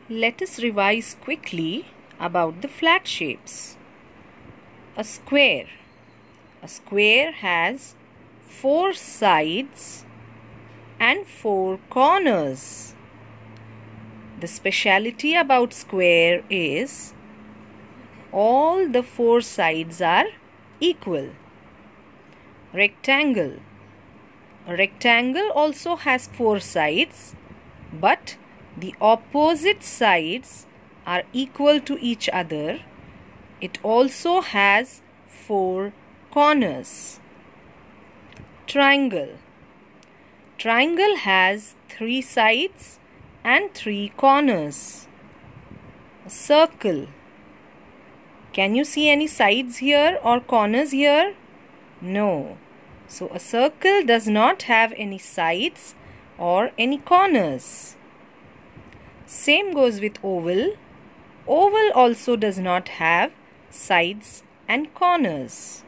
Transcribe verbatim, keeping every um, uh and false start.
Let us revise quickly about the flat shapes. A square. A square has four sides and four corners. The speciality about square is all the four sides are equal. Rectangle. A rectangle also has four sides, but the opposite sides are equal to each other. It also has four corners. Triangle. Triangle has three sides and three corners. A circle. Can you see any sides here or corners here? No. So a circle does not have any sides or any corners. Same goes with oval. Oval also does not have sides and corners.